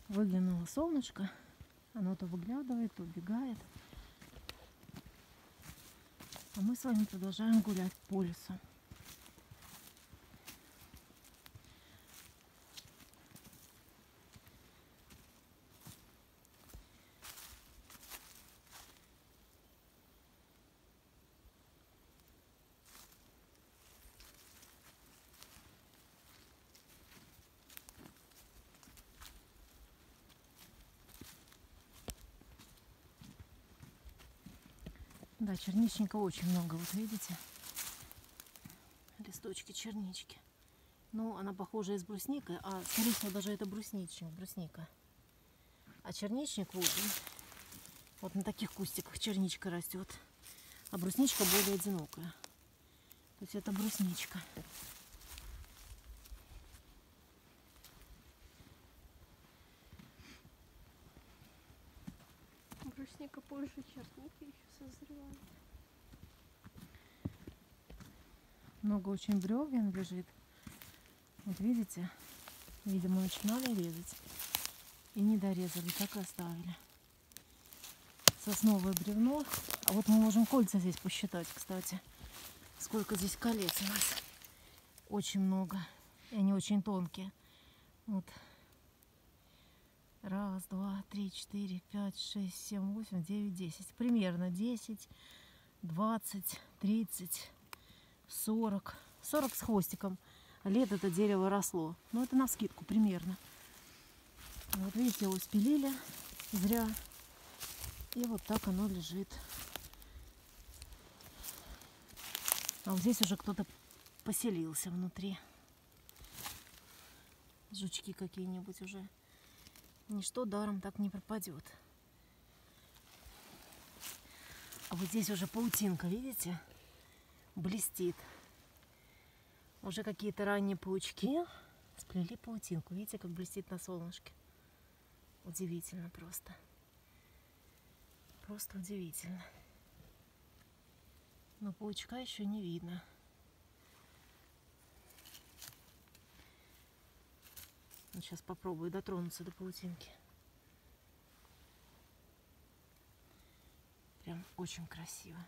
Выглянуло солнышко. Оно то выглядывает, то убегает. А мы с вами продолжаем гулять по лесу. Да, черничника очень много, вот видите? Листочки чернички. Ну, она похожа и с брусникой, а скорее всего даже это брусника. А черничник вот на таких кустиках черничка растет, а брусничка более одинокая. То есть это брусничка. Брусника позже черники еще созревает. Много очень бревен лежит. Вот видите, видимо, начинали резать и не дорезали, так и оставили. Сосновое бревно. А вот мы можем кольца здесь посчитать, кстати. Сколько здесь колец у нас. Очень много. И они очень тонкие. Вот. 1, 2, 3, 4, 5, 6, 7, 8, 9, 10. Примерно 10, 20, 30, 40. 40 с хвостиком. Лет это дерево росло. Но это навскидку примерно. Вот видите, его спилили зря. И вот так оно лежит. А вот здесь уже кто-то поселился внутри. Жучки какие-нибудь уже. Ничто даром так не пропадет. А вот здесь уже паутинка, видите? Блестит. Уже какие-то ранние паучки сплели паутинку. Видите, как блестит на солнышке? Удивительно просто. Просто удивительно. Но паучка еще не видно. Сейчас попробую дотронуться до паутинки. Прям очень красиво.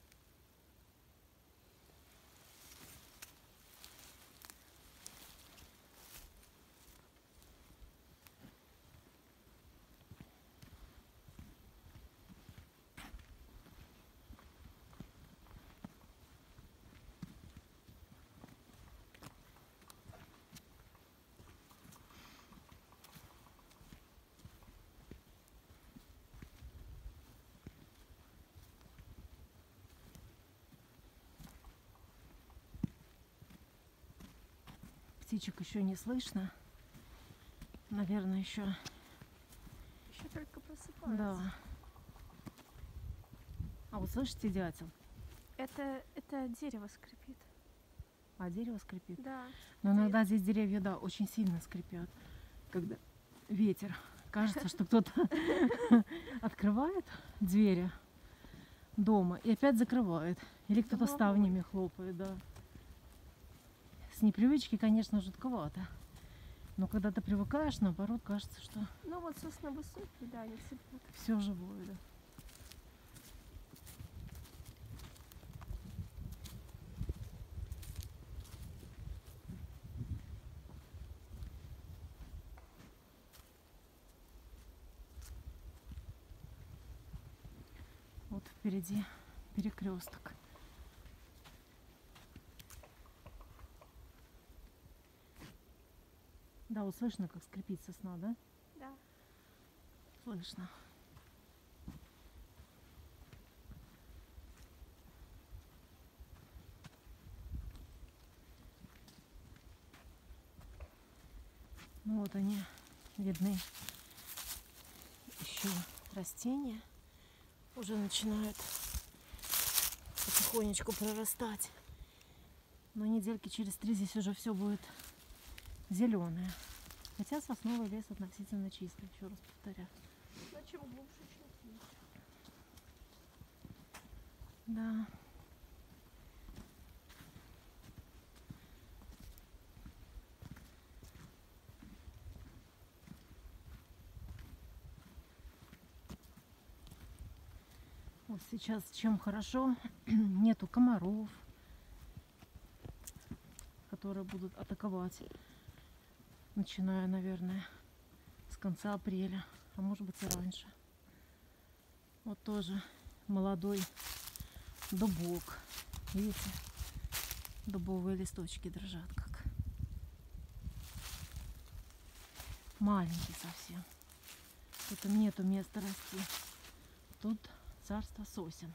Птичек еще не слышно. Наверное, еще только просыпается. Да. А вот слышите дятел? Это дерево скрипит. А дерево скрипит? Да. Но иногда здесь деревья, да, очень сильно скрипят. Когда ветер. Кажется, что кто-то открывает двери дома и опять закрывает. Или кто-то ставнями хлопает, да. С непривычки, конечно, жутковато. Но когда ты привыкаешь, наоборот, кажется, что... Ну вот сосны высокие, да, они цепут. Все живое, да. Вот впереди перекресток. Да, вот слышно, как скрипит сосна, да? Да. Слышно. Ну вот они видны. Еще растения уже начинают потихонечку прорастать. Но недельки через 3 здесь уже все будет зеленое. Хотя сосновый лес относительно чистый, еще раз повторяю. Но чем глубже, чем тише. Да. Вот сейчас чем хорошо, нету комаров, которые будут атаковать, начиная, наверное, с конца апреля, а может быть и раньше. Вот тоже молодой дубок. Видите, дубовые листочки дрожат как. Маленький совсем. Тут им нету места расти. Тут царство сосен.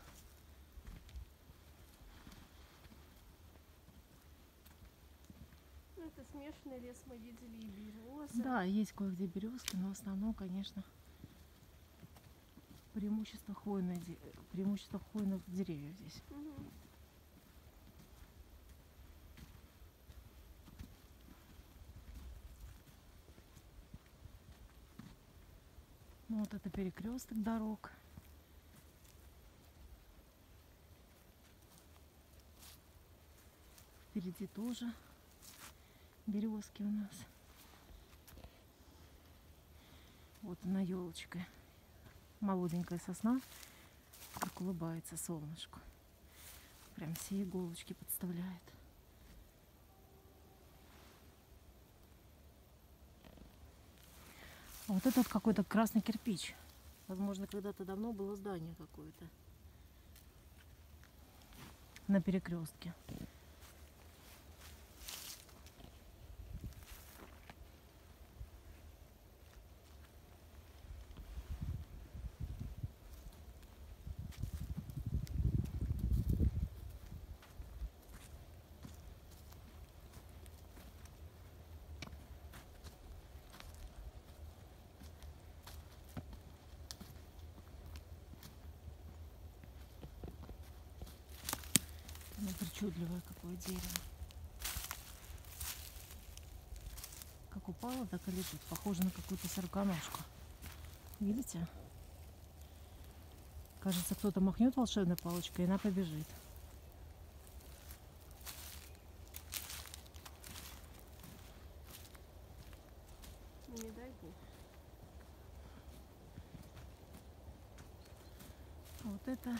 Ну, это смешанный лес, мы видели и березы. Да, есть кое-где березки, но в основном, конечно, преимущество хвойных деревьев здесь. Мгм. Ну, вот это перекресток дорог. Впереди тоже березки у нас. Вот она елочка. Молоденькая сосна, как улыбается солнышку. Прям все иголочки подставляет. А вот этот какой-то красный кирпич. Возможно, когда-то давно было здание какое-то на перекрестке. Ну, причудливое какое дерево. Как упало, так и лежит. Похоже на какую-то сороконожку. Видите? Кажется, кто-то махнет волшебной палочкой, и она побежит. Ну, не дай бог. А вот это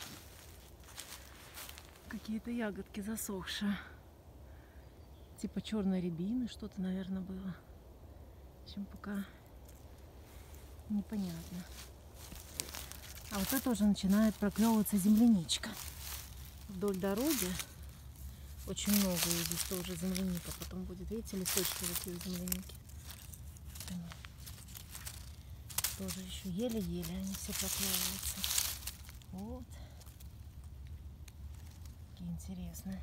какие-то ягодки засохшие. Типа черной рябины что-то, наверное, было. В общем, пока непонятно. А вот это уже начинает проклевываться земляничка. Вдоль дороги очень много, и здесь тоже земляника потом будет. Видите, листочки такие у земляники. Вот они. Тоже еще еле-еле они все проклевываются. Вот. Какие интересные.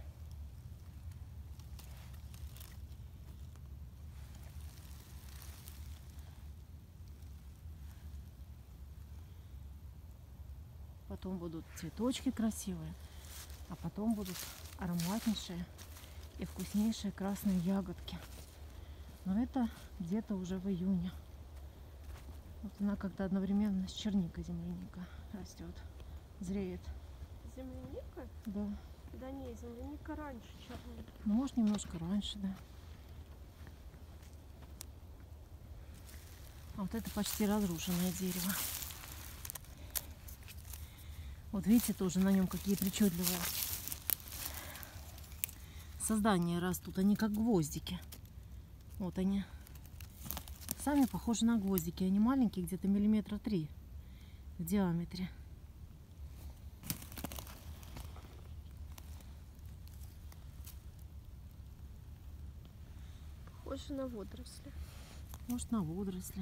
Потом будут цветочки красивые, а потом будут ароматнейшие и вкуснейшие красные ягодки. Но это где-то уже в июне. Вот она как-то одновременно с черникой земляника растет, зреет. Земляника? Да. Да не, земляника раньше черника. Ну, может, немножко раньше, да. А вот это почти разрушенное дерево. Вот видите, тоже на нем какие причудливые создания растут. Они как гвоздики. Вот они. Сами похожи на гвоздики. Они маленькие, где-то миллиметра 3 в диаметре. Похоже на водоросли. Может, на водоросли.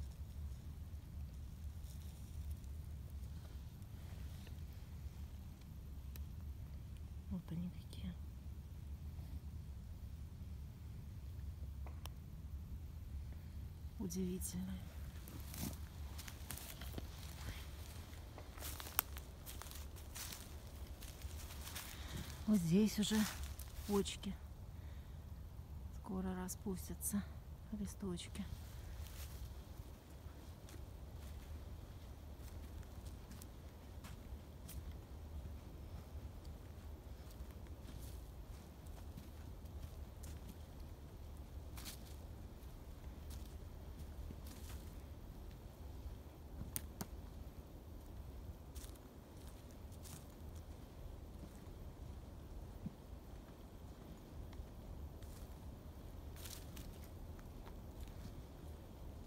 Вот они какие. Удивительные. Вот здесь уже почки. Скоро распустятся листочки.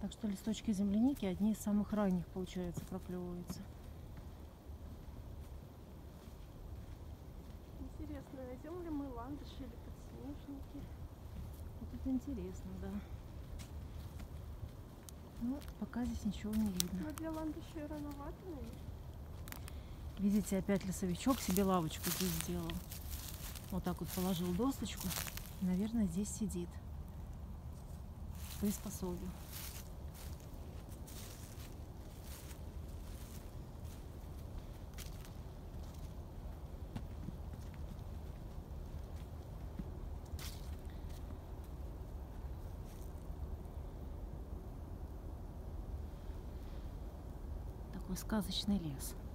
Так что листочки земляники одни из самых ранних, получается, проклевываются. Интересно, найдем ли мы ландыши или подснежники? Вот это интересно, да. Ну, пока здесь ничего не видно. Но для ландышей рановато, наверное. Видите, опять лесовичок себе лавочку здесь сделал. Вот так вот положил досочку. Наверное, здесь сидит. Приспособил. Такой сказочный лес.